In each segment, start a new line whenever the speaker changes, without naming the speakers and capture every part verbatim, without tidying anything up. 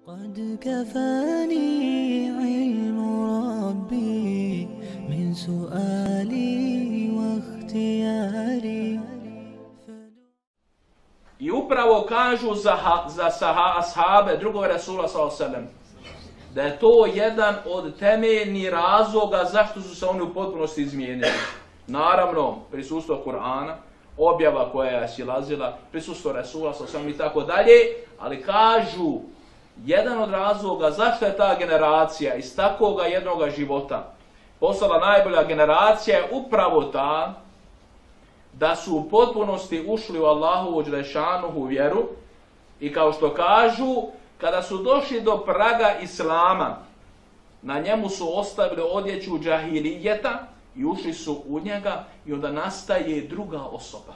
قد كفاني علم ربي من سؤالي واختياري.
I upravo kažu za, za saha, ashabe drugog Rasula sallallahu alejhi ve sellem da je to jedan od temeljnih razloga zašto su se oni u potpunosti izmijenili. Naravno, prisustvo Kur'ana, objava koja je silazila, prisustvo Rasula sallallahu alejhi ve sellem i tako dalje, ali kažu jedan od razloga zašto je ta generacija iz takvoga jednoga života postala najbolja generacija je upravo ta da su u potpunosti ušli u Allahovu dželešanuhu vjeru i kao što kažu, kada su došli do praga Islama, na njemu su ostavili odjeću džahilijeta i ušli su u njega i onda nastaje druga osoba.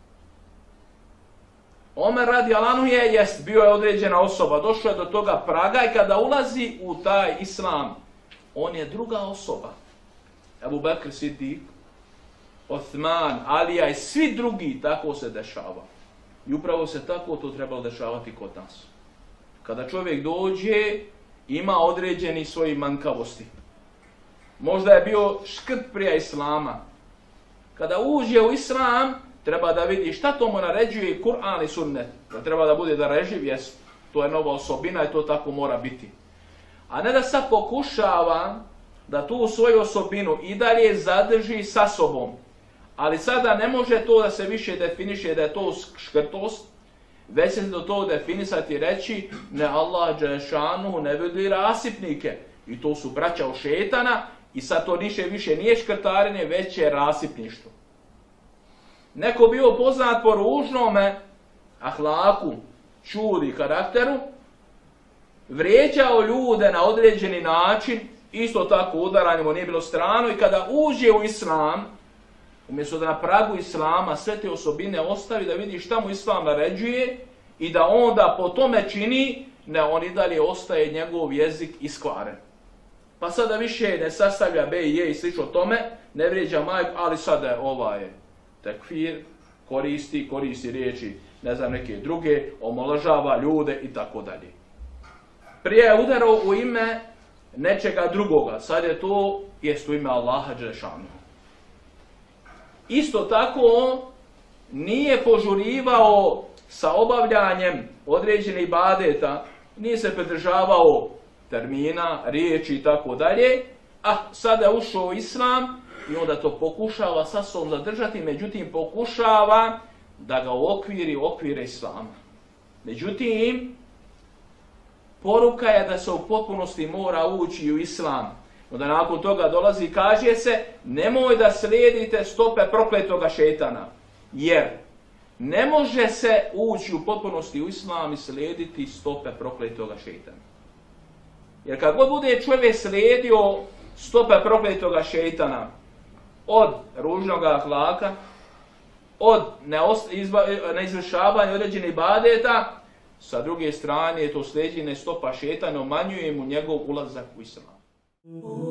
Omer radijallahu anhu je, jest, bio je određena osoba, došao je do toga praga i kada ulazi u taj Islam, on je druga osoba. Ebu Bekr Siddiq, Osman, Alija i svi drugi, tako se dešava. I upravo se tako to trebalo dešavati kod nas. Kada čovjek dođe, ima određeni svoji mankavosti. Možda je bio škrt prije Islama. Kada uđe u Islam, treba da vidi šta to mu naređuje Kur'an i sunnet. Da treba da bude da reživ, jest, to je nova osobina i to tako mora biti. A ne da sad pokušava da tu svoju osobinu i dalje zadrži sa sobom. Ali sada ne može to da se više definiše da je to škrtost, već se do toho definisati i reći ne Allah dželešanu ne vidi rasipnike. I to su braća od šetana i sad to niše više nije škrtarenje, već je rasipništvo. Neko bio poznat po ružnome ahlaku, čudi karakteru, vrijeđao ljude na određeni način, isto tako udaranje mu nije bilo strano i kada uđe u Islam, umjesto da na pragu Islama sve te osobine ostavi da vidi šta mu Islam naređuje i da onda po tome čini, ne, on i dalje ostaje njegov jezik iskvaren. Pa sada više ne sastavlja be i je i slično tome, ne vrijeđa majku, ali sada je ova je tekfir, koristi, koristi riječi, ne znam, neke druge, omalovažava ljude i tako dalje. Prije je udarao u ime nečega drugoga, sad je to, jest u ime Allaha dželešanu. Isto tako nije požurivao sa obavljanjem određenih ibadeta, nije se pridržavao termina, riječi i tako dalje, a sada je ušao u Islam i onda to pokušava sa sobom zadržati, međutim pokušava da ga uokviri okvire Islama. Međutim, poruka je da se u potpunosti mora ući u Islam. Onda nakon toga dolazi i kaže se nemoj da slijedite stope prokletoga šetana. Jer ne može se ući u potpunosti u Islam i slijediti stope prokletoga šetana. Jer kad god bude čovjek slijedio stope prokletoga šetana od ružnog ahlaka, od neizvršavanja određenih ibadeta, sa druge strane to slijeđenje stopa šetana umanjuje mu njegov ulazak u Islam.